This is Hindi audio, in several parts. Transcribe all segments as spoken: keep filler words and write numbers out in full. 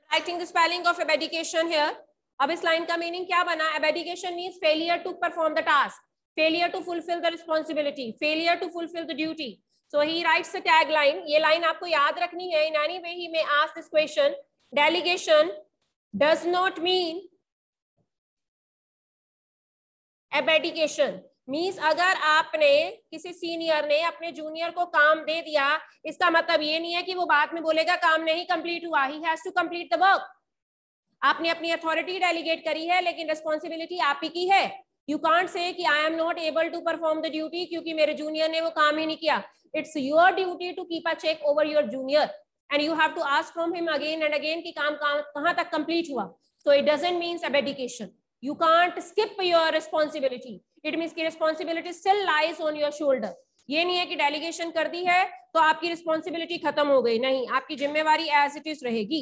Writing the spelling of abdication here. अब इस लाइन का मीनिंग क्या बना? Abdication means failure to perform the task, failure to fulfil the responsibility, failure to fulfil the duty. So he writes a tag line. ये लाइन आपको याद रखनी है। In any way he may ask this question, delegation does not mean abdication. Means अगर आपने किसी सीनियर ने अपने जूनियर को काम दे दिया, इसका मतलब ये नहीं है कि वो बाद में बोलेगा काम नहीं कंप्लीट हुआ। He has to complete the work. आपने अपनी अथॉरिटी डेलीगेट करी है, लेकिन रिस्पॉन्सिबिलिटी आप ही की है। यू कांट से कि I am not able to perform the duty क्योंकि मेरे जूनियर ने वो काम ही नहीं किया। It's your duty to keep a check over your junior and you have to ask from him again and again कि काम कहां तक कंप्लीट हुआ। So it doesn't means abdication. You can't skip your responsibility. It means कि responsibility still lies on your shoulder. ये नहीं है कि डेलीगेशन कर दी है तो आपकी रिस्पॉन्सिबिलिटी खत्म हो गई, नहीं, आपकी जिम्मेवारी एज इट इज रहेगी।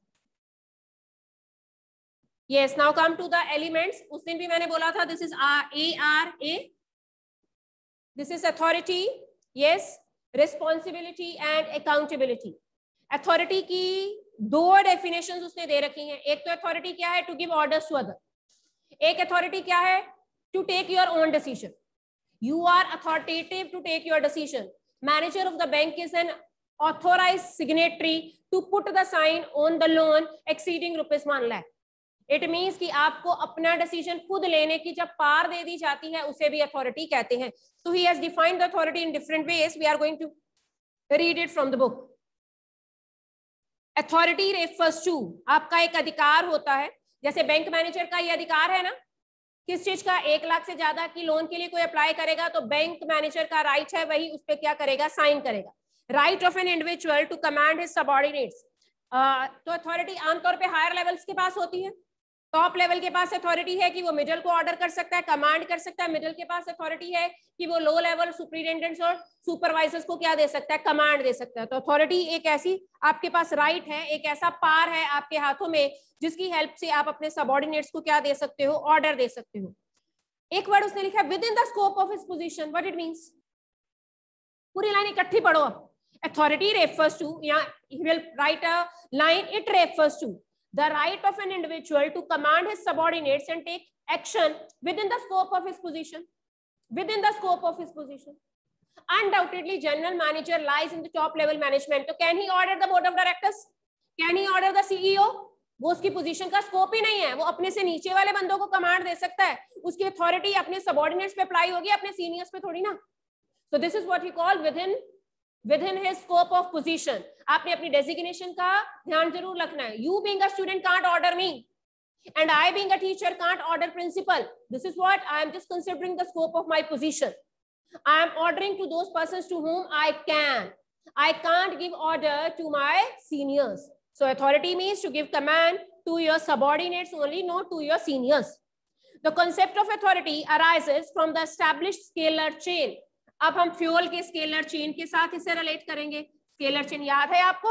Yes, now come to the elements. उस दिन भी मैंने बोला था this is A R A. This is authority. Yes, responsibility and accountability. Authority की दो definitions उसने दे रखी हैं। एक तो authority क्या है? To give orders to other. एक अथॉरिटी क्या है? To take your own decision. You are authoritative to take your decision. Manager of the bank is an authorised signatory to put the sign on the loan exceeding rupees one lakh. It means कि आपको अपना डिसीजन खुद लेने की जब पावर दे दी जाती है उसे भी अथॉरिटी कहते हैं। So he has defined the authority in different ways. We are going to read it from the book. Authority refers to, आपका एक अधिकार होता है। जैसे बैंक मैनेजर का ये अधिकार है ना, किस चीज का? एक लाख से ज्यादा की लोन के लिए कोई अप्लाई करेगा तो बैंक मैनेजर का राइट है, वही उस पर क्या करेगा? साइन करेगा। Right of an individual to command his subordinates. तो अथॉरिटी आमतौर पे हायर लेवल्स के पास होती है। टॉप लेवल के पास अथॉरिटी है कि वो मिडिल को ऑर्डर कर सकता है, कमांड कर सकता है। मिडिल के पास अथॉरिटी है कि वो लो लेवल सुपरिटेंडेंट्स और सुपरवाइजर्स को क्या दे सकता है? कमांड दे सकता है। तो अथॉरिटी एक ऐसी आपके पास राइट है, एक ऐसा पावर है आपके हाथों में जिसकी हेल्प से आप अपने सबऑर्डिनेट्स को क्या दे सकते हो? ऑर्डर दे सकते हो। एक वर्ड उसने लिखा within the scope of his position. What it means? पूरी लाइन इकट्ठी पढ़ो। अथॉरिटी रेफर्स टू, या he will write a line, it refers to the right of an individual to command his subordinates and take action within the scope of his position. Within the scope of his position. Undoubtedly, general manager lies in the top level management. So can he order the board of directors? Can he order the C E O? वो उसकी पोजीशन का स्कोप ही नहीं है। वो अपने से नीचे वाले बंदों को कमांड दे सकता है। उसकी अथॉरिटी अपने सबऑर्डिनेट्स पे अप्लाई होगी, अपने सीनियर्स पे थोड़ी ना। So this is what he called within within his scope of position. आपने अपनी डेजिग्नेशन का ध्यान जरूर रखना है। You being a student can't order me, and I being a teacher can't order principal. This is what I am just considering the scope of my position. I am ordering to those persons to whom I can. I can't give order to my seniors. So authority means to give command to your subordinates only, not to your seniors. The concept of authority arises from the established scalar chain. अब हम फ्यूल के स्केलर चेन के साथ इसे रिलेट करेंगे। स्केलर चेन याद है आपको?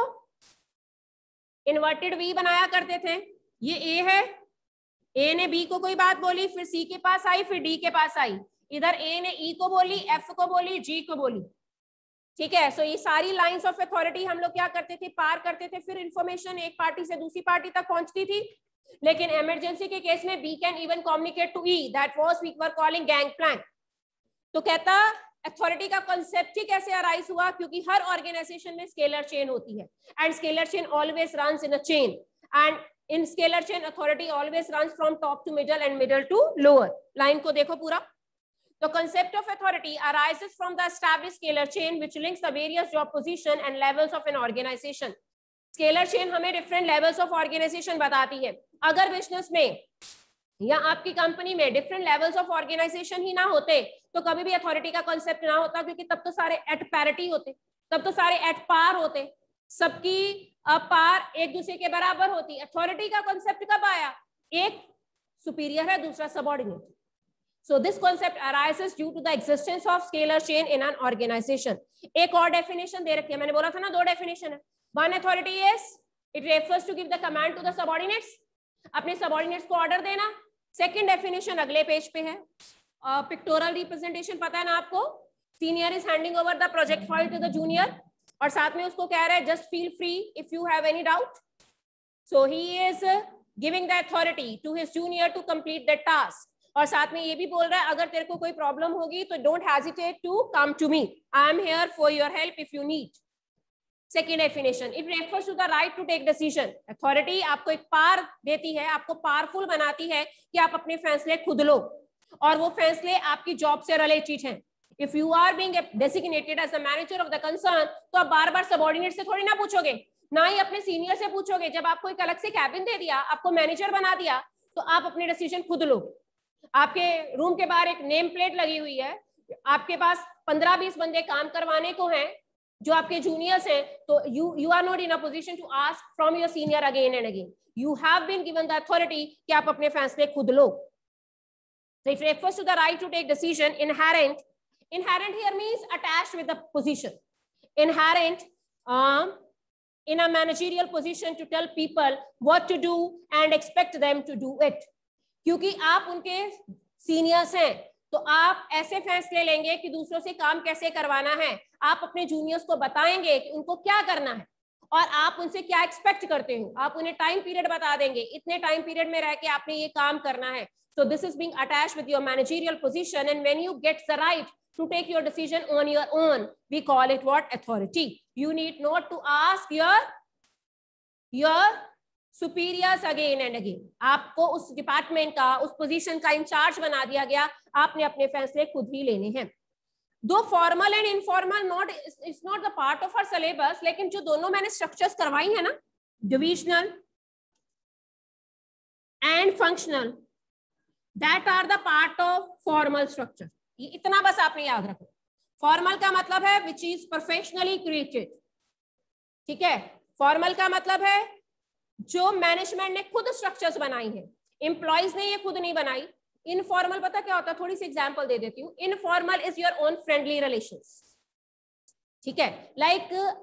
इन्वर्टेड वी बनाया करते थे। ये ए है, ए ने बी को कोई बात बोली, फिर सी के पास आई, फिर डी के पास आई। इधर ए ने ई को बोली, एफ को बोली, जी को बोली। ठीक है। सो ये सारी लाइंस ऑफ अथॉरिटी हम लोग क्या करते थे? पार करते थे। फिर इंफॉर्मेशन एक पार्टी से दूसरी पार्टी तक पहुंचती थी। लेकिन इमरजेंसी के केस में we can even communicate to E, that was we were calling gang plank. तो कहता अथॉरिटी का कॉन्सेप्ट ही कैसे अराइज हुआ? क्योंकि हर ऑर्गेनाइजेशन में स्केलर चेन होती है, and scalar chain always runs in a chain, and in scalar chain authority always runs from top to middle and middle to lower. Line को देखो पूरा। The concept of authority arises from the established scalar chain which links the various job position and levels of an organization. Scalar chain हमें different levels of organization बताती है। अगर बिजनेस में या आपकी कंपनी में डिफरेंट लेवल्स ऑफ ऑर्गेनाइजेशन ही ना होते तो कभी भी अथॉरिटी का कॉन्सेप्ट ना होता, क्योंकि तब तो सारे एट पैरिटी होते, तब तो सारे एट पार होते, सबकी पार एक दूसरे के बराबर होती। अथॉरिटी का कॉन्सेप्ट कब आया? एक सुपीरियर है, दूसरा subordinate. So this concept arises due to the existence of scalar chain in an organization. एक और डेफिनेशन दे रखी है, मैंने बोला था ना दो डेफिनेशन है। One authority is it refers to give the command to the subordinates, अपने सबऑर्डिनेट्स को ऑर्डर देना। सेकंड डेफिनेशन अगले पेज पे है। पिक्टोरल रिप्रेजेंटेशन पता है ना आपको? Senior is handing over the project file to the junior, और साथ में उसको कह रहा है just feel free if you have any doubt. So he is giving the authority to his junior to complete the task. और साथ में ये भी बोल रहा है अगर तेरे को कोई प्रॉब्लम होगी तो don't hesitate to come to me, I am here for your help if you need. Second definition, it refers to the right to take decision. Authority आपको एक पावर देती है, आपको पावरफुल बनाती है कि आप अपने फैसले खुद लो और वो फैसले आपकी जॉब से रिलेटेड हैं. If you are being designated as the manager of the concern, तो आप बार बार सबऑर्डिनेट से थोड़ी ना पूछोगे, ना ही अपने सीनियर से पूछोगे. जब आपको एक अलग से कैबिन दे दिया, आपको मैनेजर बना दिया, तो आप अपने डिसीजन खुद लो. आपके रूम के बाहर एक नेम प्लेट लगी हुई है, आपके पास पंद्रह बीस बंदे काम करवाने को हैं जो आपके जूनियर्स हैं, तो you you are not in a position to ask from your senior again and again. You have been given the authority कि आप अपने फैसले खुद लो. So it refers to the right to take decision. Inherent, inherent here means attached with the position. Inherent um, in a managerial position to tell people what to do and expect them to do it. क्योंकि आप उनके सीनियर्स हैं, तो आप ऐसे फैसले लेंगे कि दूसरों से काम कैसे करवाना है. आप अपने जूनियर्स को बताएंगे कि उनको क्या करना है और आप उनसे क्या एक्सपेक्ट करते हो. आप उन्हें टाइम पीरियड बता देंगे, इतने टाइम पीरियड में रह के आपने ये काम करना है. So this is being attached with your managerial position, and when you get the right to take your decision on your own, we call it what? Authority. You need not to ask your your superiors again and again. आपको उस डिपार्टमेंट का, उस पोजीशन का इंचार्ज बना दिया गया, आपने अपने फैसले खुद ही लेने हैं. दो formal and informal not it's not the part of our syllabus, लेकिन जो दोनों मैंने स्ट्रक्चर्स करवाई है ना, divisional and functional, that are the part of formal structure. ये इतना बस आपने याद रखो. फॉर्मल का मतलब है which is professionally created. ठीक है, फॉर्मल का मतलब है जो मैनेजमेंट ने खुद स्ट्रक्चर्स बनाई हैं, एम्प्लॉइज ने ये खुद नहीं बनाई. इनफॉर्मल पता क्या होता है, थोड़ी सी एग्जांपल दे देती हूँ. Informal is your own friendly relations. ठीक है, लाइक like,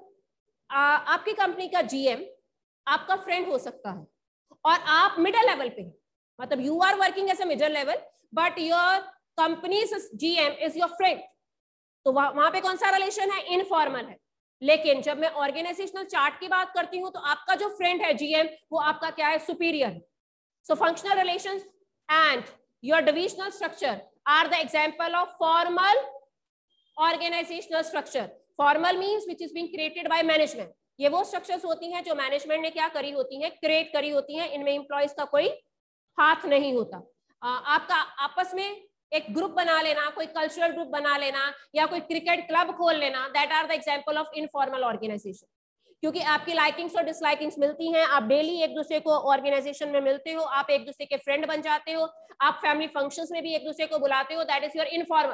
आपकी कंपनी का जीएम आपका फ्रेंड हो सकता है और आप मिडिल लेवल पे हैं, मतलब you are working as a middle level but your company's GM is your friend. तो वहां पे कौन सा रिलेशन है? इनफॉर्मल है. लेकिन जब मैं ऑर्गेनाइजेशनल चार्ट की बात करती हूँ तो आपका जो फ्रेंड है जीएम, वो आपका क्या है? Superior. So functional relations and your divisional structure are the example of formal organisational structure. Formal means which is being created by management. ये वो स्ट्रक्चर्स होती हैं जो मैनेजमेंट ने क्या करी होती हैं? क्रिएट करी होती हैं. इनमें एम्प्लॉइज का कोई हाथ नहीं होता. आ, आपका आपस में एक ग्रुप बना लेना, कोई कल्चरल ग्रुप बना लेना या कोई क्रिकेट क्लब खोल लेना, that are the example of informal organisation. क्योंकि आपकी लाइकिंग्स और डिसलाइकिंग्स मिलती हैं, आप डेली एक दूसरे को ऑर्गेनाइजेशन में मिलते हो, आप एक दूसरे के फ्रेंड बन जाते हो, आप फैमिली फंक्शंस में भी एक दूसरे को बुलाते हो, दैट इज योर इनफॉर्मल.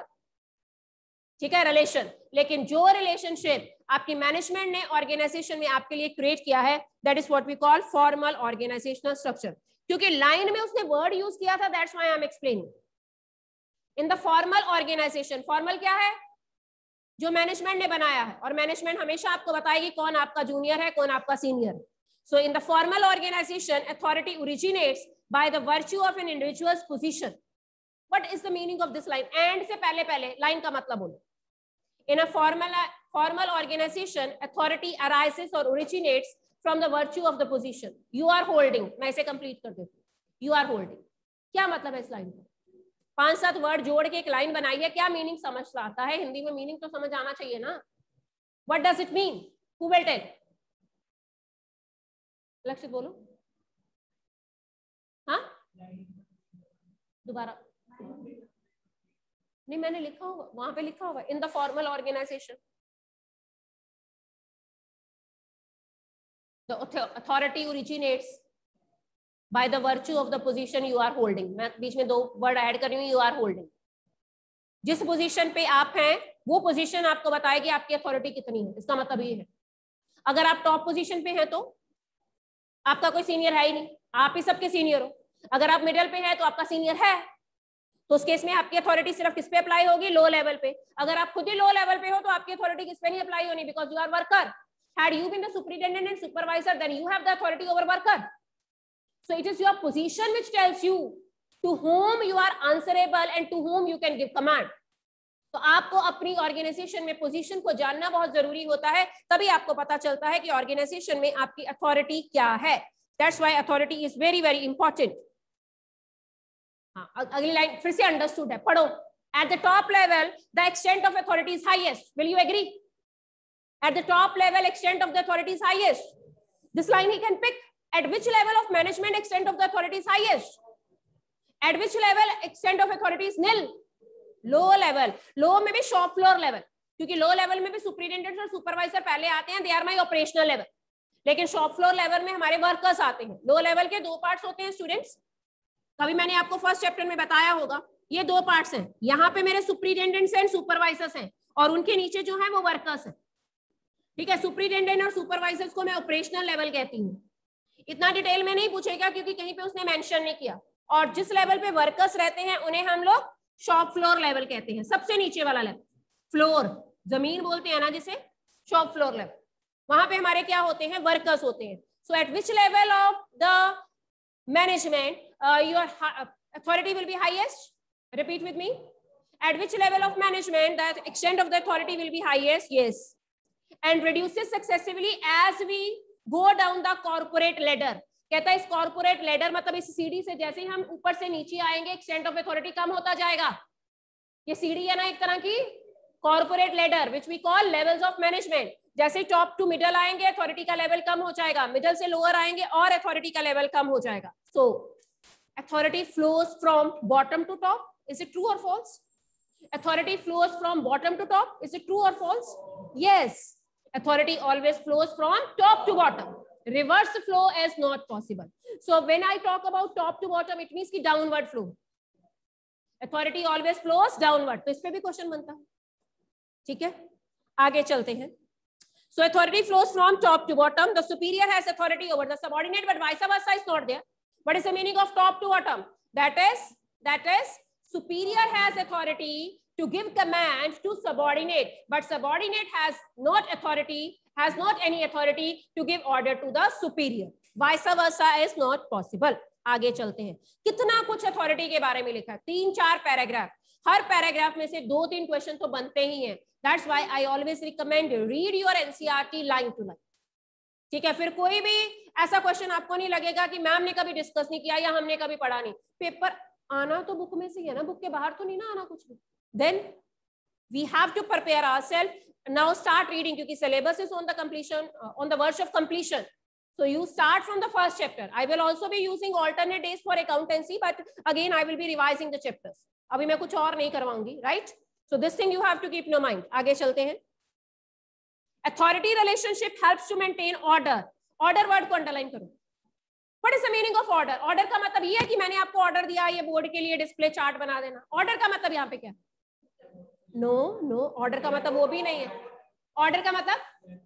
ठीक है, रिलेशन. लेकिन जो रिलेशनशिप आपकी मैनेजमेंट ने ऑर्गेनाइजेशन में आपके लिए क्रिएट किया है, that is what we call formal organisational structure. क्योंकि लाइन में उसने वर्ड यूज किया था, that's why I am explaining. In the formal organisation, formal क्या है? जो मैनेजमेंट ने बनाया है, और मैनेजमेंट हमेशा आपको बताएगी कौन आपका जूनियर है, कौन आपका सीनियर है. So in the formal organisation, authority originates by the virtue of an individual's position. What is the meaning of this line? And से पहले पहले लाइन का मतलब बोलो. In a formal formal organisation, authority arises और originates from the virtue of the position you are holding. मैं इसे कंप्लीट कर देती हूँ. You are holding. क्या मतलब है इस लाइन का? पांच सात वर्ड जोड़ के एक लाइन बनाई है. क्या मीनिंग समझ आता है? हिंदी में मीनिंग तो समझ आना चाहिए ना. What does it mean? Who will tell? लक्षित बोलो. हाँ, दोबारा. नहीं, मैंने लिखा होगा, वहां पे लिखा होगा in the formal organisation. The authority originates by the virtue of the position you are holding. मैं बीच में दो वर्ड ऐड कर रही हूँ. You are holding. जिस पोजीशन पे आप हैं, वो पोजीशन आपको बताएगी आपकी अथॉरिटी कितनी है. इसका मतलब ये है, अगर आप टॉप पोजीशन पे हैं तो आपका कोई सीनियर है ही नहीं, आप ही सबके सीनियर हो. अगर आप मिडिल पे हैं तो आपका सीनियर है, तो उस केस में आपकी अथॉरिटी सिर्फ किस पे अप्लाई होगी? लो लेवल पे. अगर आप खुद ही लो लेवल पे हो तो आपकी अथॉरिटी किस पे नहीं अप्लाई होनी, because you are worker. Had you been the superintendent and supervisor, then you have the authority over worker. So it is your position which tells you to whom you are answerable and to whom you can give command. तो आपको अपनी ऑर्गेनाइजेशन में पोजीशन को जानना बहुत जरूरी होता है, तभी आपको पता चलता है कि ऑर्गेनाइजेशन में आपकी अथॉरिटी क्या है. That's why authority is very very important. हाँ, अगली लाइन फिर से अंडरस्टूड है, पढ़ो। At the top level the extent of authority is highest, will you agree? At the top level extent of the authority is highest. This line he can pick. At which level of management extent of the authority is highest? At which level extent of authority is nil? Low level. Low में भी shop floor level, क्योंकि low level में भी superintendent और supervisor पहले आते हैं, they are my operational level. लेकिन shop floor level में हमारे workers आते हैं। low level के दो parts होते हैं students, कभी मैंने आपको फर्स्ट चैप्टर में बताया होगा। ये दो पार्ट्स हैं, यहाँ पे मेरे सुपरिटेंडेंट्स एंड सुपरवाइजर्स हैं और उनके नीचे जो है वो वर्कर्स हैं। ठीक है, सुपरिटेंडेंट और सुपरवाइजर्स को मैं ऑपरेशनल लेवल कहती हूँ। इतना डिटेल में नहीं पूछेगा क्योंकि कहीं पे उसने मेंशन नहीं किया। और जिस लेवल पे वर्कर्स रहते हैं उन्हें हम लोग शॉप फ्लोर लेवल कहते हैं, सबसे नीचे वाला लेवल। फ्लोर जमीन बोलते हैं ना जिसे, शॉप फ्लोर लेवल, वहां पे हमारे क्या होते हैं, वर्कर्स होते हैं। So at which level of the management your authority will be highest? Repeat with me. At which level of management the extent of the authority will be highest? Yes. And reduces successively as we go down the corporate ladder. कहता है इस corporate ladder मतलब इस सीढ़ी से जैसे ही हम ऊपर से नीचे आएंगे extent of authority कम होता जाएगा। ये सीढ़ी है ना एक तरह की corporate ladder which we call levels of management। जैसे top to middle आएंगे authority का level कम हो जाएगा, middle से lower आएंगे और authority का level कम हो जाएगा। So authority flows from bottom to top. Is it true or false? Authority flows from bottom to top. Is it true or false? Yes. Authority always flows from top to bottom. Reverse flow is not possible. So when I talk about top to bottom, it means कि downward flow. Authority always flows downward. तो इस पे भी क्वेश्चन बनता है। ठीक है, आगे चलते हैं। So authority flows from top to bottom. The superior has authority over the subordinate, but vice versa is not there. What is the meaning of top to bottom? That is, that is superior has authority to give command to subordinate, but subordinate has not authority, has not any authority to give order to the superior. Vice versa is not possible. आगे चलते हैं। कितना कुछ अथॉरिटी के बारे में लिखा है, तीन चार पैराग्राफ, हर पैराग्राफ में से दो तीन क्वेश्चन तो बनते ही हैं। That's why I always recommend read your N C R T line to line. ठीक है, फिर कोई भी ऐसा क्वेश्चन आपको नहीं लगेगा कि मैम ने कभी डिस्कस नहीं किया या हमने कभी पढ़ा नहीं। पेपर आना तो बुक में से ही है ना, बुक के बाहर तो नहीं ना आना कुछ भी। Then we have to prepare ourselves. Now start reading क्योंकि syllabus is on the completion, uh, on the verge of completion. So you start from the first chapter. I will also be using alternate days for accountancy, but again I will be revising the chapters. अभी मैं कुछ और नहीं करवाऊंगी, right? So this thing you have to keep in your mind. आगे चलते हैं। Authority relationship helps to maintain order. Order word को underline करो। What is the meaning of order? Order का मतलब ये है कि मैंने आपको ऑर्डर दिया ये बोर्ड के लिए डिस्प्ले चार्ट बना देना। ऑर्डर का मतलब यहाँ पे क्या? नो नो ऑर्डर का मतलब वो भी नहीं है। ऑर्डर का मतलब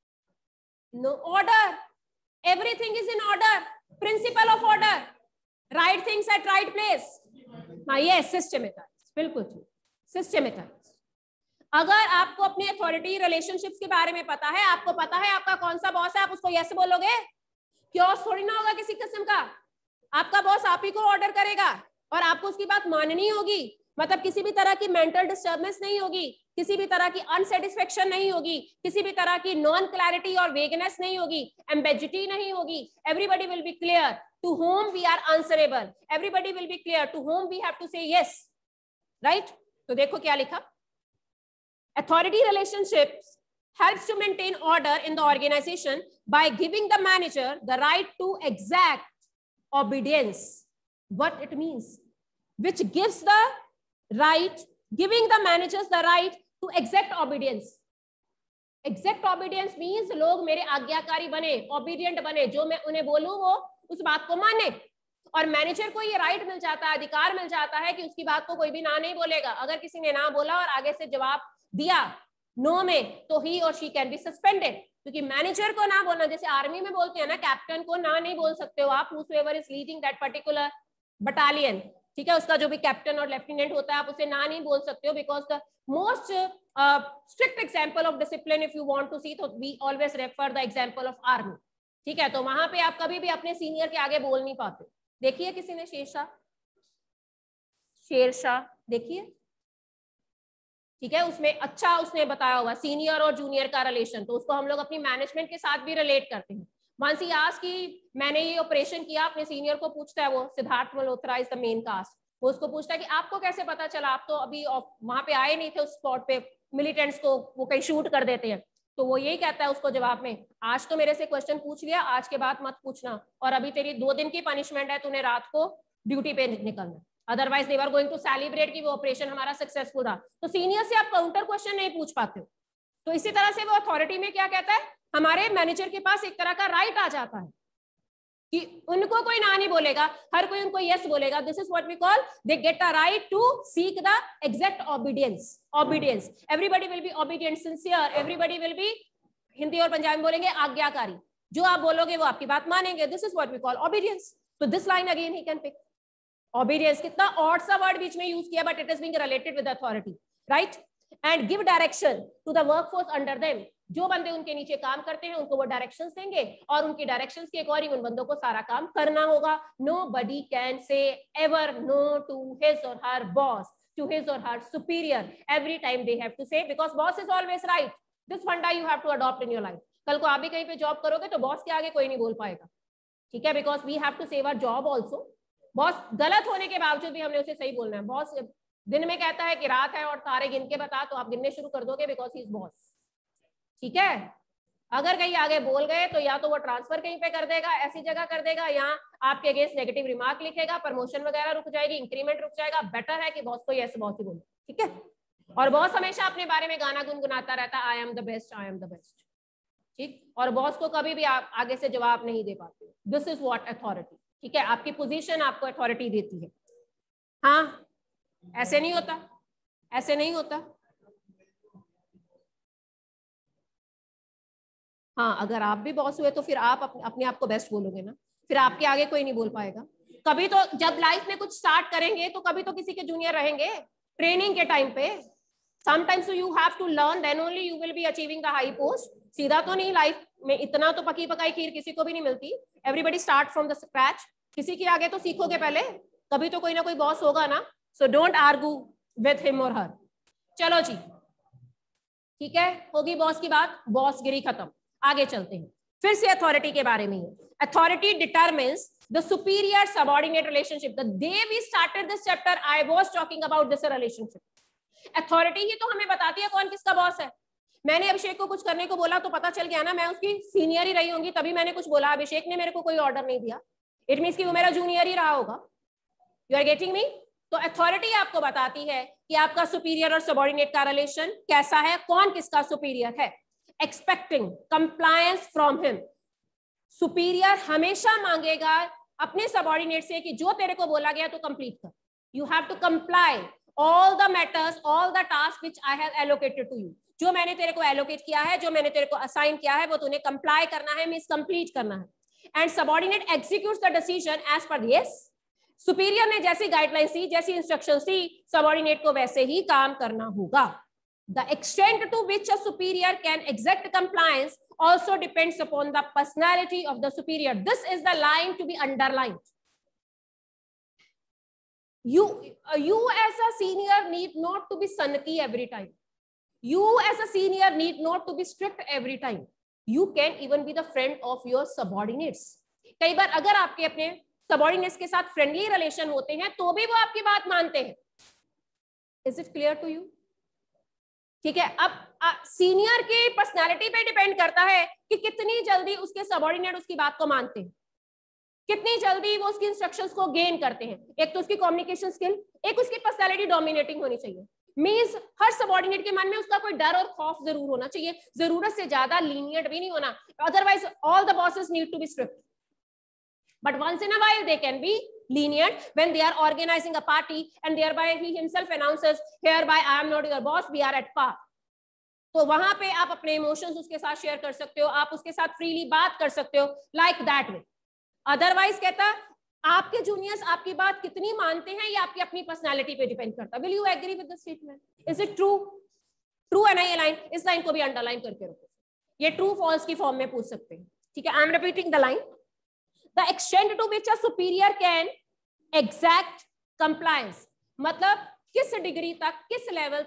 no order, everything is in order, principle of order, right things at right place. हाँ ये सिस्टमेटाइज, बिल्कुल ठीक, सिस्टमेटाइज। अगर आपको अपनी अथॉरिटी रिलेशनशिप्स के बारे में पता है, आपको पता है आपका कौन सा बॉस है, आप उसको यस बोलोगे, क्यों थोड़ी ना होगा किसी किस्म का। आपका बॉस आप ही को ऑर्डर करेगा और आपको उसकी बात माननी होगी। मतलब किसी भी तरह की मेंटल डिस्टर्बेंस नहीं होगी, किसी भी तरह की अनसेटिस्फेक्शन नहीं होगी, किसी भी तरह की नॉन क्लैरिटी और वेगनेस नहीं होगी, एम्बेजिटी नहीं होगी। Everybody will be clear to whom we are answerable, everybody will be clear to whom we have to say yes, right. तो देखो क्या लिखा, authority relationships helps to maintain order in the organization by giving the manager the right to exact obedience. What it means? Which gives the right, giving the managers the right to exact obedience. Exact obedience means लोग मेरे आज्ञाकारी बने, obedient बने, जो मैं उन्हें बोलूं वो उस बात को माने। और मैनेजर को ये राइट मिल जाता है, अधिकार मिल जाता है कि उसकी बात को कोई भी ना नहीं बोलेगा। अगर किसी ने ना बोला और आगे से जवाब दिया नो no में, तो ही और शी कैन बी सस्पेंडेड। क्योंकि मैनेजर को ना बोलना, जैसे आर्मी में बोलते हैं ना, कैप्टन को ना नहीं बोल सकते हो आप, whosoever is leading that particular battalion, ठीक है, उसका जो भी कैप्टन और लेफ्टिनेंट होता है आप उसे ना नहीं बोल सकते हो, because the most strict example of discipline if you want to see, तो we always refer the example of army. ठीक है, तो वहां पे आप कभी भी अपने सीनियर के आगे बोल नहीं पाते। देखिए किसी ने शेरशाह, शेरशाह देखिए, ठीक है, उसमें अच्छा उसने बताया हुआ सीनियर और जूनियर का रिलेशन, तो उसको हम लोग अपनी मैनेजमेंट के साथ भी रिलेट करते हैं। वंस ही आस्क्ड कि मैंने ये ऑपरेशन किया, अपने सीनियर को पूछता है, वो Siddharth Malhotra is the main cast, वो उसको पूछता है कि आपको कैसे पता चला, आप तो अभी वहां पे आए नहीं थे उस स्पॉट पे, मिलिटेंट्स को वो कहीं शूट कर देते हैं। तो वो यही कहता है उसको जवाब में, आज तो मेरे से क्वेश्चन पूछ लिया, आज के बाद मत पूछना, और अभी तेरी दो दिन की पनिशमेंट है, तूने रात को ड्यूटी पे निकलना, otherwise they are going to celebrate कि वो ऑपरेशन हमारा सक्सेसफुल रहा। तो सीनियर से आप काउंटर क्वेश्चन नहीं पूछ पाते हो। तो इसी तरह से वो अथॉरिटी में क्या कहता है, हमारे मैनेजर के पास एक तरह का राइट आ जाता है कि उनको कोई ना नहीं बोलेगा, हर कोई उनको यस बोलेगा। This is what we call they get a right to seek the exact obedience. Obedience, everybody will be obedient, sincere, everybody will be, Hindi और पंजाबी में बोलेंगे आज्ञाकारी, जो आप बोलोगे वो आपकी बात मानेंगे। This is what we call obedience. तो this line again he can pick obedience. कितना ऑड सा वर्ड बीच में यूज किया, but it is being related with authority, right. And give direction to the workforce under them, जो बंदे उनके नीचे काम करते हैं उनको वो डायरेक्शंस देंगे और उनकी डायरेक्शंस के अकॉर्डिंग उन बंदों को सारा काम करना होगा। Nobody can say ever no to his or her boss, to his or her superior, every time they have to say, because boss is always right. This funda you have to adopt in your life. कल को आप भी कहीं पे जॉब करोगे तो बॉस के आगे कोई नहीं बोल पाएगा, ठीक है, because we have to save our job also. Boss गलत होने के बावजूद भी हमने उसे सही बोलना है। बॉस दिन में कहता है कि रात है और तारे गिन के बता, तो आप गिनने शुरू कर दोगे बिकॉज ही इज बॉस, ठीक है। अगर कहीं आगे बोल गए तो या तो वो ट्रांसफर कहीं पे कर देगा, ऐसी जगह कर देगा, या आपके अगेंस्ट नेगेटिव रिमार्क लिखेगा, प्रमोशन वगैरह रुक जाएगी, इंक्रीमेंट रुक जाएगा। बेटर है कि बॉस को यस बॉस ही बोले, ठीक है। और बॉस हमेशा अपने बारे में गाना गुनगुनाता रहता है, I am the best, I am the best, ठीक। और बॉस को कभी भी आप आगे से जवाब नहीं दे पाते। दिस इज व्हाट अथॉरिटी, ठीक है। आपकी पोजीशन आपको अथॉरिटी देती है। हाँ, ऐसे नहीं होता, ऐसे नहीं होता। हाँ, अगर आप भी बॉस हुए तो फिर आप अपने, अपने आप को बेस्ट बोलोगे ना, फिर आपके आगे कोई नहीं बोल पाएगा। कभी तो जब लाइफ में कुछ स्टार्ट करेंगे तो कभी तो किसी के जूनियर रहेंगे ट्रेनिंग के टाइम पे। Sometimes you have to learn, then only you will be achieving the high post. सीधा तो नहीं, लाइफ में इतना तो पकी पकाई खीर किसी को भी नहीं मिलती। Everybody start from the scratch, किसी के आगे तो सीखोगे पहले, कभी तो कोई ना कोई बॉस होगा ना। So don't argue with him or her. चलो जी, ठीक है, होगी बॉस की बात, बॉस गिरी खत्म। आगे चलते हैं, फिर से अथॉरिटी के बारे में। Authority determines the superior subordinate relationship. The day we started this chapter I was talking about this relationship. Authority ही तो हमें बताती है कौन किसका बॉस है। मैंने अभिषेक को कुछ करने को बोला तो पता चल गया ना, मैं उसकी सीनियर ही रही होंगी तभी मैंने कुछ बोला, अभिषेक ने मेरे को कोई ऑर्डर नहीं दिया, इट मींस कि वो मेरा जूनियर ही रहा होगा। You are getting me? तो अथॉरिटी आपको बताती है कि आपका सुपीरियर और सबऑर्डिनेट का रिलेशन कैसा है, कौन किसका सुपीरियर है। Expecting compliance from him, superior हमेशा मांगेगा अपने सबऑर्डिनेट से कि जो तेरे को बोला गया तो कंप्लीट कर। You have to comply all the matters, all the task which I have allocated to you. जो मैंने तेरे को एलोकेट किया है, जो मैंने तेरे को असाइन किया है, वो तूने कंप्लाई करना है, मींस कंप्लीट करना है। And subordinate executes the decision as per yes. Superior ने जैसी गाइडलाइंस दी, जैसी इंस्ट्रक्शंस दी, सबऑर्डिनेट को वैसे ही काम करना होगा। The extent to which a superior can exact compliance also depends upon the personality of the superior. This is the line to be underlined. You, uh, you as a senior need not to be sunky every time. You as a senior need not to be strict every time. You can even be the friend of your subordinates. कई बार अगर आपके अपने सबऑर्डिनेट्स के साथ फ्रेंडली रिलेशन होते हैं तो भी वो आपकी बात मानते हैं। Is it clear to you? ठीक है। अब सीनियर की पर्सनालिटी पे डिपेंड करता है कि कितनी जल्दी उसके सबऑर्डिनेट उसकी बात को मानते हैं, कितनी जल्दी वो उसकी इंस्ट्रक्शंस को गेन करते हैं। एक तो उसकी कम्युनिकेशन स्किल, एक उसकी पर्सनालिटी डोमिनेटिंग होनी चाहिए। मींस हर सबऑर्डिनेट के मन में उसका कोई डर और खौफ जरूर होना चाहिए, जरूरत से ज्यादा लीनियंट भी नहीं होना, otherwise all the bosses need to be strict, but once in a while they can be lenient when they are organizing a party and thereby he himself announces hereby I am not your boss, we are at par. तो वहां पे आप अपने इमोशंस उसके साथ शेयर कर सकते हो, आप उसके साथ फ्रीली बात कर सकते हो, लाइक दैट वे। अदरवाइज कहता आपके जूनियर्स आपकी बात कितनी मानते हैं ये आपकी अपनी पर्सनालिटी पे डिपेंड करता है। Will you agree with this statement? Is it true? True है ना ये लाइन? इस लाइन को भी अंडरलाइन करके रखो, ये ट्रू फॉल्स की फॉर्म में पूछ सकते हैं, ठीक है। I am repeating the line. The extent to which a superior can exact compliance, मतलब किस डिग्री तक, किस लेवल तक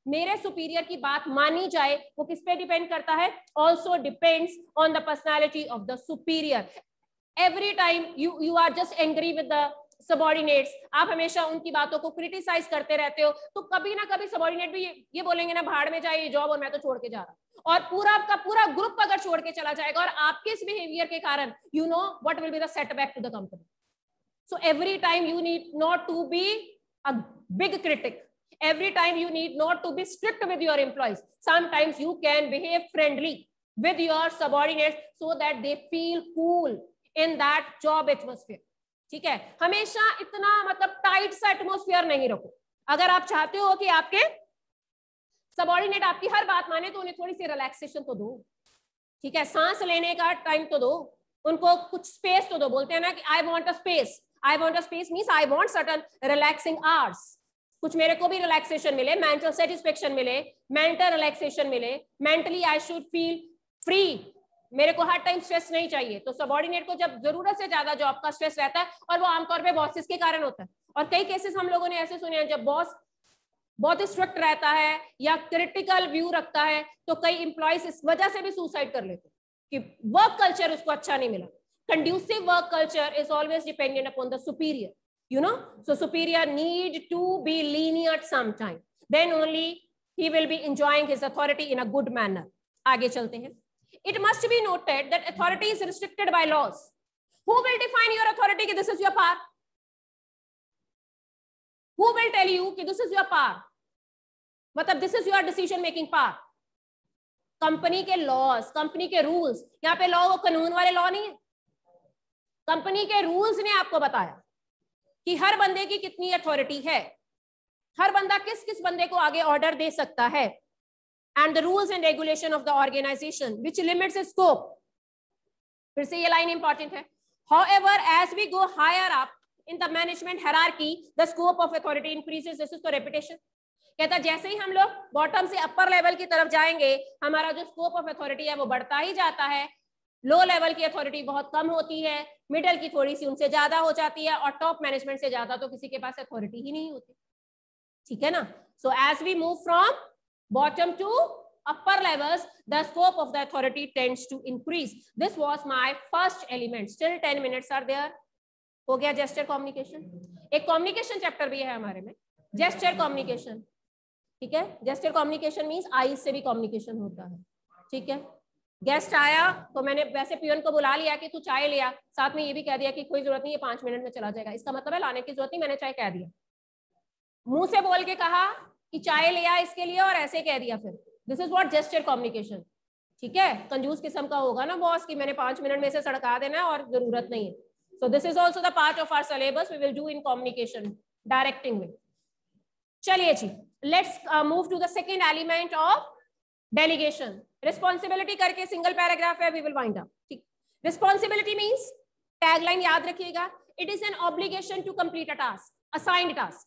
मेरे सुपीरियर की बात मानी जाए वो किस पे डिपेंड करता है? Also depends on the personality of the superior. Every time you you are just angry with the subordinates, आप हमेशा उनकी बातों को क्रिटिसाइज करते रहते हो, तो कभी ना कभी सबॉर्डिनेट भी ये, ये बोलेंगे ना भाड़ में जाए ये जॉब और मैं तो छोड़ के जा रहा हूं. और पूरा आपका पूरा ग्रुप अगर छोड़ के चला जाएगा और आपके इस बिहेवियर के कारण you know what will be the setback to the company. So every time you need not to be a big critic. Every time you need not to be strict with your employees. Sometimes you can behave friendly with your subordinates so that they feel cool in that job atmosphere. ठीक है, हमेशा इतना मतलब टाइट सा एटमोस्फियर नहीं रखो. अगर आप चाहते हो कि आपके सबॉर्डिनेट आपकी हर बात माने तो उन्हें थोड़ी सी रिलैक्सेशन तो दो. ठीक है, सांस लेने का टाइम तो दो, उनको कुछ स्पेस तो दो. बोलते हैं ना कि I want a space. I want a space means I want certain relaxing hours. कुछ मेरे को भी रिलैक्सेशन मिले, मेंटल सेटिस्फेक्शन मिले, मेंटल रिलैक्सेशन मिले, mentally I should feel free. मेरे को हर टाइम स्ट्रेस नहीं चाहिए. तो सबॉर्डिनेट को जब जरूरत से ज्यादा जॉब का स्ट्रेस रहता है और वो आमतौर पे बॉसेस के कारण होता है. और कई केसेस हम लोगों ने ऐसे सुने हैं जब बॉस बहुत स्ट्रिक्ट रहता है या क्रिटिकल व्यू रखता है तो कई एम्प्लॉइज इस वजह से भी सुसाइड कर लेते हैं कि वर्क कल्चर उसको अच्छा नहीं मिला. Conducive work culture is always dependent upon the superior. You know, so superior need to be lenient sometime. Then only he will be enjoying his authority in a good manner. आगे चलते हैं. It must be noted that authority is restricted by laws. Who will define your authority कि this is your power? Who will tell you कि this is your power? मतलब this is your decision making power. Company के लॉस, कंपनी के रूल्स. यहाँ पे लॉ वो कानून वाले लॉ नहीं है. कंपनी के रूल्स ने आपको बताया कि हर बंदे की कितनी अथॉरिटी है, हर बंदा किस किस बंदे को आगे ऑर्डर दे सकता है. And the rules and regulation of the organisation which limits scope. फिर से ये लाइन इंपॉर्टेंट है. However as we go higher up in the management hierarchy the scope of authority increases. This is the reputation. कहता जैसे ही हम लोग बॉटम से अपर लेवल की तरफ जाएंगे हमारा जो स्कोप ऑफ अथॉरिटी है वो बढ़ता ही जाता है. लो लेवल की अथॉरिटी बहुत कम होती है, मिडिल की थोड़ी सी उनसे ज्यादा हो जाती है और टॉप मैनेजमेंट से ज्यादा तो किसी के पास अथॉरिटी ही नहीं होती. ठीक है ना. So as we move from bottom to upper levels the scope of the authority tends to increase. This was my first element. Still ten minutes are there. हो गया जेस्चर कम्युनिकेशन. एक कम्युनिकेशन चैप्टर भी है हमारे में, जेस्चर कम्युनिकेशन. ठीक है, जेस्चर कम्युनिकेशन मींस आईज से भी कम्युनिकेशन होता है. ठीक है, गेस्ट आया तो मैंने वैसे पियन को बुला लिया कि तू चाय लिया, साथ में ये भी कह दिया कि कोई जरूरत नहीं, ये पांच मिनट में चला जाएगा. इसका मतलब है लाने की जरूरत नहीं, मैंने चाय कह दिया. मुंह से बोल के कहा कि चाय लिया इसके लिए और ऐसे कह दिया. फिर this is what gesture communication. ठीक है, कंजूस किस्म का होगा ना बॉस कि मैंने पांच मिनट में से सड़का देना और जरूरत नहीं है. सो this is also the part of our syllabus we will do in communication directing में. चलिए जी, let's move to the second element of delegation. Responsibility करके सिंगल पैराग्राफ है, वी विल वाइंड अप. ठीक, रिस्पॉन्सिबिलिटी मींस टैगलाइन याद रखिएगा, it is an obligation to complete a task, assigned task.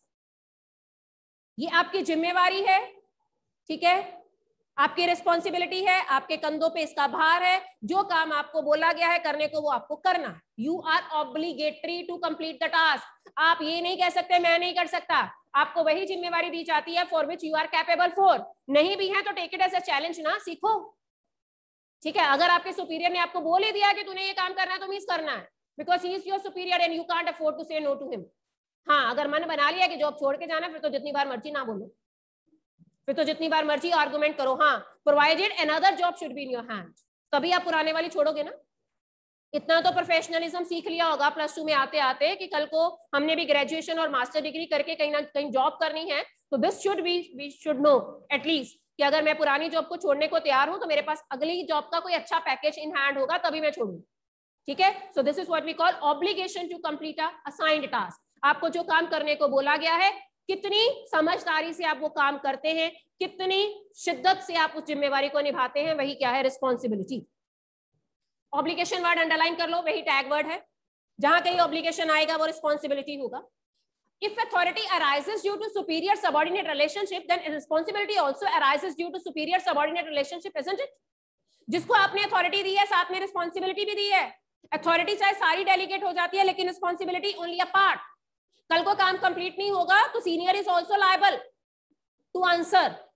ये आपकी जिम्मेवारी है. ठीक है, आपकी रिस्पॉन्सिबिलिटी है, आपके कंधों पे इसका भार है. जो काम आपको बोला गया है करने को वो आपको करना है. You are obligatory to complete the task. आप ये नहीं कह सकते मैं नहीं कर सकता. आपको वही जिम्मेवारी दी जाती है for which you are capable for. नहीं भी है तो take it as a challenge ना, सीखो. ठीक है, अगर आपके सुपीरियर ने आपको बोल ही दिया कि तूने ये काम करना है तो मींस करना है, because he is your superior and you can't afford to say no to him. हाँ, अगर मन बना लिया कि जॉब छोड़ के जाना फिर तो जितनी बार मर्जी ना बोलो, फिर तो जितनी बार मर्जी आर्गुमेंट करो. हाँ, provided another job should be in your hand. कभी आप पुराने वाली छोड़ोगे ना. इतना तो प्रोफेशनलिज्म सीख लिया होगा प्लस टू में आते आते कि कल को हमने भी ग्रेजुएशन और मास्टर डिग्री करके कहीं ना कहीं जॉब करनी है. तो this should be we should know at least कि अगर मैं पुरानी जॉब को छोड़ने को तैयार हूं तो मेरे पास अगली जॉब का कोई अच्छा पैकेज इन हैंड होगा तभी मैं छोड़ूं. ठीक है, सो this is what we call obligation to complete a assigned task. आपको जो काम करने को बोला गया है, कितनी समझदारी से आप वो काम करते हैं, कितनी शिद्दत से आप उस जिम्मेवारी को निभाते हैं, वही क्या है, रिस्पॉन्सिबिलिटी. ऑब्लिगेशन वर्ड अंडरलाइन कर लो, वही टैग वर्ड है. जहां कहीं ऑब्लिगेशन आएगा वो रिस्पॉन्सिबिलिटी होगा. If authority arises due to superior subordinate relationship, then responsibility also arises due to superior subordinate relationship, isn't it? जिसको आपने अथॉरिटी दी है साथ में रिस्पॉन्सिबिलिटी भी दी है. अथॉरिटी चाहे सारी डेलीगेट हो जाती है लेकिन रिस्पॉन्सिबिलिटी ओनली अ पार्ट. कल को काम कंप्लीट नहीं होगा तो senior is also liable to answer.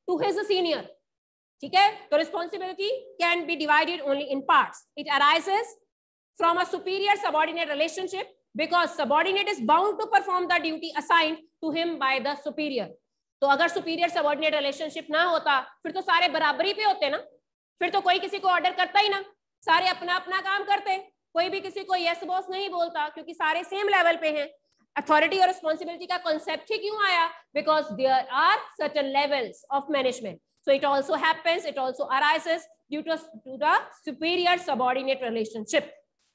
to his senior. ठीक है, तो responsibility can be divided only in parts. It arises from a superior subordinate relationship because subordinate is bound to perform the duty assigned to him by the superior. तो अगर superior subordinate relationship ना होता फिर तो सारे बराबरी पे होते ना, फिर तो कोई किसी को ऑर्डर करता ही ना, सारे अपना अपना काम करते, कोई भी किसी को यस बॉस नहीं बोलता क्योंकि सारे सेम लेवल पे हैं. अथॉरिटी और रिस्पॉन्सिबिलिटी का कॉन्सेप्ट ही क्यों आया? Because there are certain levels of management. So it also happens, it also arises due to to the superior subordinate relationship.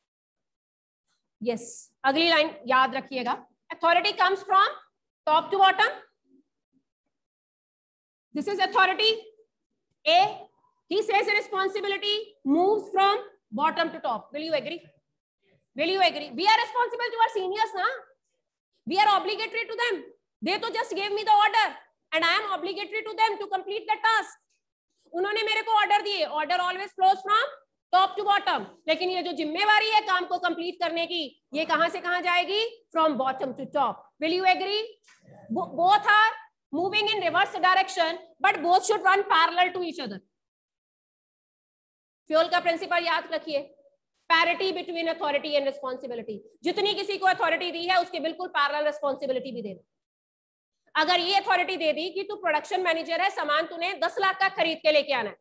Yes, अगली लाइन याद रखिएगा. Authority comes from top to bottom. This is authority. Uh, he says responsibility moves from bottom to top. Will you agree? Will you agree? We are responsible to our seniors na, we are obligatory to them. They to just gave me the order and I am obligatory to them to complete the task. उन्होंने मेरे को ऑर्डर दिए. Order always flows from top to bottom. लेकिन ये जो जिम्मेवारी है काम को कंप्लीट करने की, ये कहां से कहां जाएगी? From bottom to top. Will you agree? Both are moving in reverse direction but both should run parallel to each other. Fayol का प्रिंसिपल याद रखिए. Parity between authority and responsibility. जितनी किसी को अथॉरिटी दी है उसके बिल्कुल पैरेलल रिस्पॉन्सिबिलिटी भी देना. अगर ये अथॉरिटी दे दी कि तू प्रोडक्शन मैनेजर है, सामान तूने दस लाख का खरीद के लेके आना है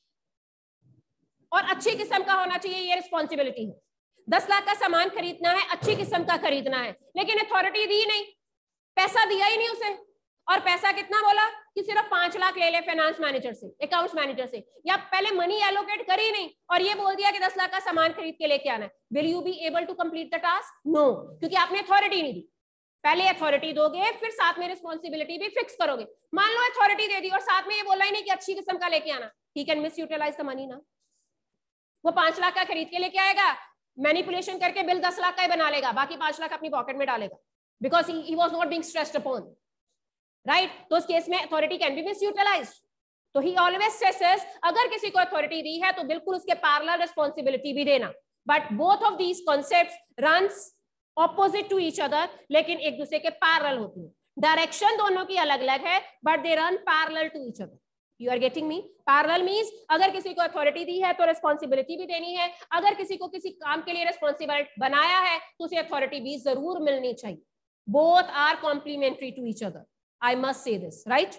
और अच्छी किस्म का होना चाहिए, ये रिस्पॉन्सिबिलिटी है. दस लाख का सामान खरीदना है, अच्छी किस्म का खरीदना है, लेकिन अथॉरिटी दी नहीं, पैसा दिया ही नहीं उसे. और पैसा कितना बोला कि सिर्फ पांच लाख ले ले फाइनेंस मैनेजर से, अकाउंट्स मैनेजर से, या पहले मनी एलोकेट करी नहीं और ये बोल दिया कि दस लाख का सामान खरीद के लेके आना है. Will you be able to complete the task? No, क्योंकि आपने अथॉरिटी नहीं दी. पहले अथॉरिटी दोगे फिर साथ में रिस्पॉन्सिबिलिटी भी फिक्स करोगे. मान लो अथॉरिटी दे दी और साथ में ये बोला ही नहीं कि अच्छी किस्म का लेके आना. He can misutilise the money ना. वो पांच लाख का खरीद के लेके आएगा, मैनिपुलेशन करके बिल दस लाख का ही बना लेगा, बाकी पांच लाख अपनी पॉकेट में डालेगा because he was not being stressed upon. Right, तो उस केस में अथॉरिटी कैन बी मिसयूटिलाइज्ड. तो ही ऑलवेज स्ट्रेसेस अगर किसी को अथॉरिटी दी है तो बिल्कुल उसके पैरेलल रिस्पॉन्सिबिलिटी भी देना. But both of these concepts runs opposite to each other, लेकिन एक दूसरे के पैरेलल होती है. डायरेक्शन दोनों की अलग अलग है but they run parallel to each other. You are getting me? Parallel means अगर किसी को अथॉरिटी दी है तो रिस्पॉन्सिबिलिटी भी देनी है, अगर किसी को किसी काम के लिए रिस्पॉन्सिबल बनाया है तो उसे अथॉरिटी भी जरूर मिलनी चाहिए. Both are complementary to each other. I must say this, right?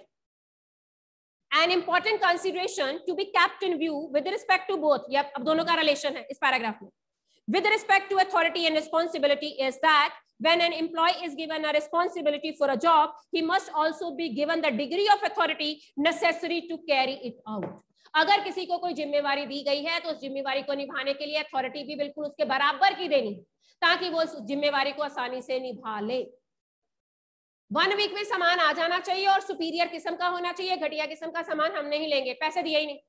An important consideration to be kept in view with respect to both. Yep, अब दोनों का relation है इस paragraph में. With respect to authority and responsibility is that when an employee is given a responsibility for a job, he must also be given the degree of authority necessary to carry it out. अगर किसी को कोई जिम्मेवारी दी गई है तो उस जिम्मेवारी को निभाने के लिए अथॉरिटी भी बिल्कुल उसके बराबर की देनी है ताकि वो उस जिम्मेवारी को आसानी से निभा ले. वन वीक में सामान आ जाना चाहिए और सुपीरियर किस्म का होना चाहिए, घटिया किस्म का सामान हम नहीं लेंगे, पैसे दिए ही नहीं.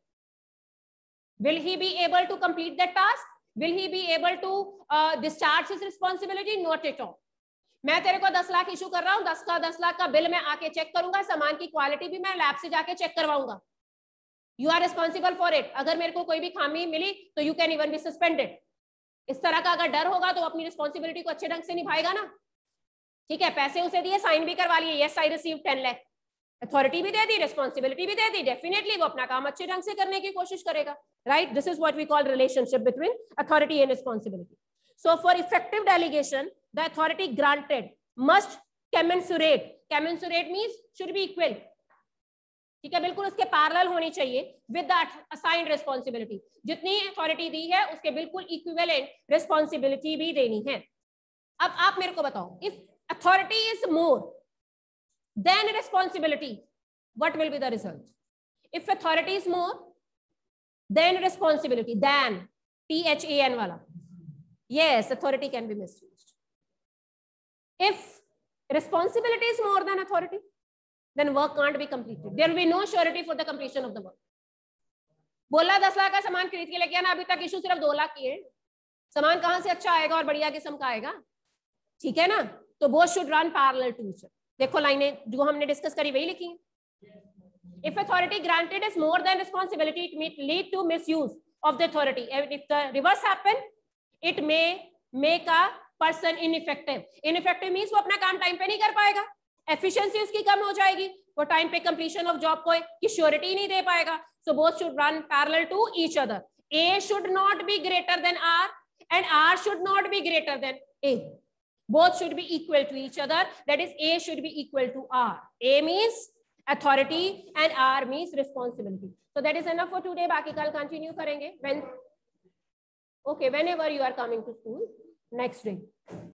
Will he be able to complete that task? Will he be able to discharge his responsibility? Not at all. मैं तेरे को दस लाख इशू कर रहा हूँ, दस का दस लाख का बिल मैं आके चेक करूंगा, सामान की क्वालिटी भी मैं लैब से जाके चेक करवाऊंगा. You are responsible for it. अगर मेरे को कोई भी खामी मिली तो you can even be suspended. इस तरह का अगर डर होगा तो अपनी रिस्पॉन्सिबिलिटी को अच्छे ढंग से निभाएगा ना. ठीक है, पैसे उसे दिए, साइन भी करवा लिए, yes I receive ten lakh. Authority भी दे दी, रिस्पॉन्सिबिलिटी भी दे दी, डेफिनेटली वो अपना काम अच्छे ढंग से करने की कोशिश करेगा. Right, this is what we call relationship between authority and responsibility. So for effective delegation the authority granted must commensurate. Commensurate means should be equal. ठीक है, बिल्कुल उसके पैरेलल होनी चाहिए विद द असाइंड रिस्पॉन्सिबिलिटी. जितनी अथॉरिटी दी है उसके बिल्कुल इक्विवेलेंट रिस्पॉन्सिबिलिटी भी देनी है. अब आप मेरे को बताओ, if authority is more than responsibility, what will be the result? If authority is more than responsibility, than, T H A N wala, yes, authority can be misused. If responsibility is more than authority, then work can't be completed. There will be no surety for the completion of the work. बोला दस लाख का सामान खरीद के लेके आना, अभी तक इशू सिर्फ दो लाख की है. सामान कहां से अच्छा आएगा और बढ़िया किस्म का आएगा? ठीक है ना. तो both should run parallel to each other. देखो लाइनें जो हमने डिस्कस करी वही लिखी है. If authority granted is more than responsibility it may lead to misuse of the authority. If the reverse happen it may make a person ineffective. Ineffective means वो अपना काम टाइम पे नहीं कर पाएगा, एफिशिएंसी उसकी कम हो जाएगी, वो टाइम पे कंप्लीशन ऑफ जॉब को की श्योरिटी नहीं दे पाएगा. So both should run parallel to each other. A should not be greater than R and R should not be greater than A. Both should be equal to each other. That is, A should be equal to R. A means authority and R means responsibility. So that is enough for today. बाकी कल continue करेंगे. When okay, whenever you are coming to school next day.